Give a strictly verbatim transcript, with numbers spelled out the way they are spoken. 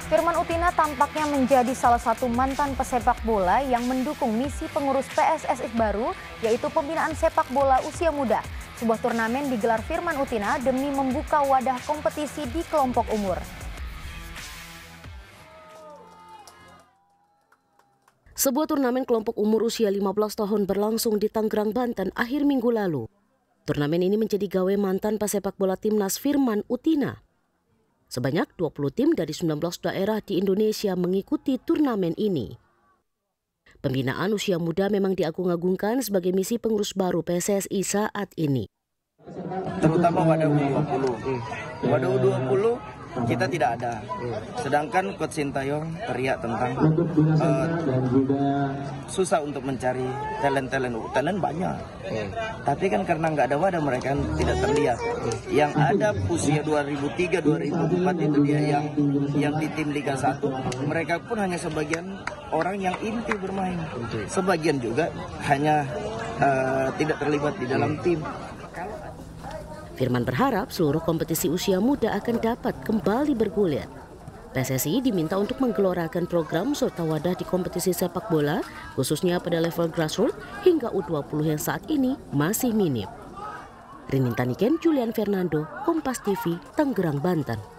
Firman Utina tampaknya menjadi salah satu mantan pesepak bola yang mendukung misi pengurus P S S I baru, yaitu pembinaan sepak bola usia muda. Sebuah turnamen digelar Firman Utina demi membuka wadah kompetisi di kelompok umur. Sebuah turnamen kelompok umur usia lima belas tahun berlangsung di Tangerang, Banten akhir minggu lalu. Turnamen ini menjadi gawe mantan pesepak bola timnas Firman Utina. Sebanyak dua puluh tim dari sembilan belas daerah di Indonesia mengikuti turnamen ini. Pembinaan usia muda memang diagung-agungkan sebagai misi pengurus baru P S S I saat ini. Terutama wadah U dua puluh. Wadah U dua puluh kita tidak ada. Sedangkan Coach Sintayong teriak tentang uh, susah untuk mencari talent-talent. Talent banyak. Tapi kan karena nggak ada wadah mereka kan tidak terlihat. Yang ada usia dua ribu tiga dua ribu empat itu dia yang yang di tim Liga satu, mereka pun hanya sebagian orang yang inti bermain. Sebagian juga hanya uh, tidak terlibat di dalam tim. Firman berharap seluruh kompetisi usia muda akan dapat kembali bergulir. P S S I diminta untuk menggelorakan program serta wadah di kompetisi sepak bola, khususnya pada level grassroots hingga U dua puluh yang saat ini masih minim. Rinintaniken, Julian Fernando, Kompas T V, Tangerang, Banten.